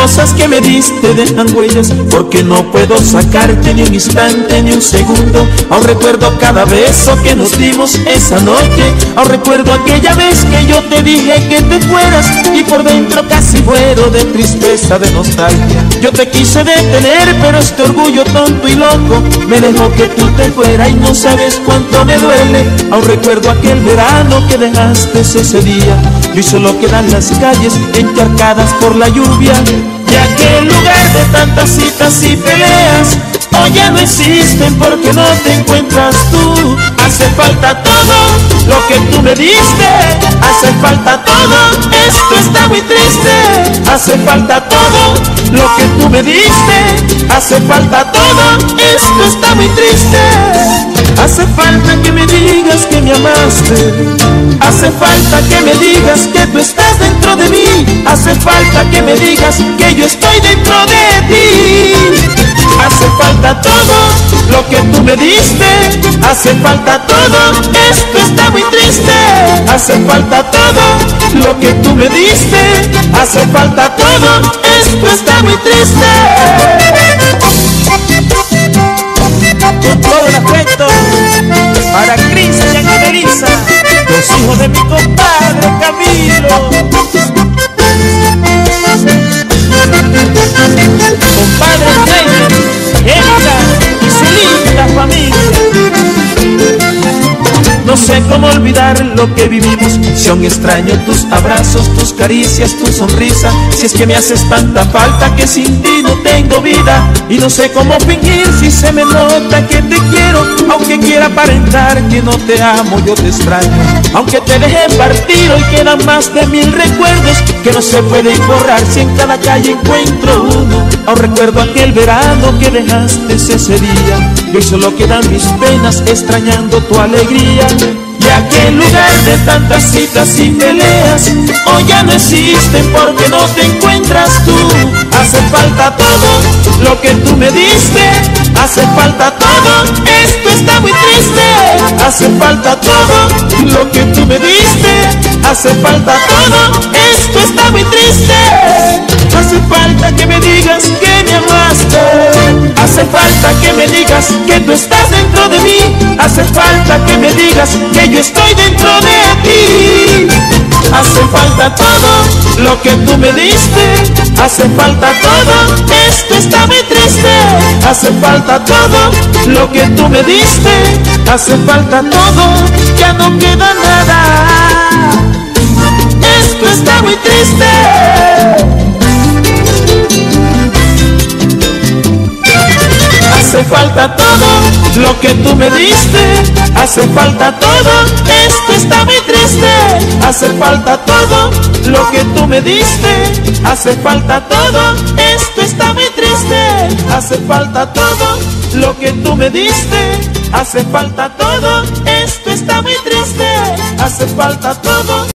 cosas que me diste dejan huellas, porque no puedo sacarte ni un instante ni un segundo. Aún recuerdo cada beso que nos dimos esa noche, aún recuerdo aquella vez que yo te dije que te fueras, y por dentro casi muero de tristeza, de nostalgia. Yo te quise detener, pero este orgullo tonto y loco me dejó que tú te fueras, y no sabes cuánto me duele. Aún recuerdo aquel verano que dejaste ese día, y hoy solo quedan las calles encharcadas por la lluvia. Y aquel lugar de tantas citas y peleas hoy ya no existen porque no te encuentras tú. Hace falta todo lo que tú me diste, hace falta todo, esto está muy triste. Hace falta todo lo que tú me diste, hace falta todo, esto está muy triste. Hace falta que me digas que me amaste, hace falta que me digas que tú estás dentro de mí, hace falta que me digas que yo estoy dentro de ti. Hace falta todo lo que tú me diste, hace falta todo, esto está muy triste. Hace falta todo lo que tú me diste, hace falta todo, esto está muy triste. Con todo el afecto para Cris y Angelisa, los hijos de mi compadre Camilo. Compadre Reyes, Erika y su linda familia. No sé cómo olvidar lo que vivimos, si aún extraño tus abrazos, tus caricias, tu sonrisa. Si es que me haces tanta falta que sin ti no tengo vida, y no sé cómo fingir si se me nota que te quiero. Aunque quiera aparentar que no te amo, yo te extraño. Aunque te dejé partir, hoy quedan más de 1000 recuerdos que no se pueden borrar si en cada calle encuentro uno. Aún recuerdo aquel verano que dejaste ese día, y hoy solo quedan mis penas extrañando tu alegría. Y aquel lugar de tantas citas y peleas hoy ya no existen porque no te encuentras tú. Hace falta todo lo que tú me diste, hace falta todo, esto está muy triste. Hace falta todo lo que tú me diste, hace falta todo, esto está muy triste. Hace falta que me digas que me amaste, hace falta que me digas que tú estás dentro de mí, hace falta que me digas que yo estoy dentro de ti. Hace falta todo lo que tú me diste, hace falta todo, esto está muy triste. Hace falta todo lo que tú me diste, hace falta todo, ya no queda nada, esto está muy triste. Hace falta todo lo que tú me diste, hace falta todo, esto está muy triste. Hace falta todo lo que tú me diste, hace falta todo, esto está muy triste. Hace falta todo lo que tú me diste, hace falta todo, esto está muy triste. Hace falta todo.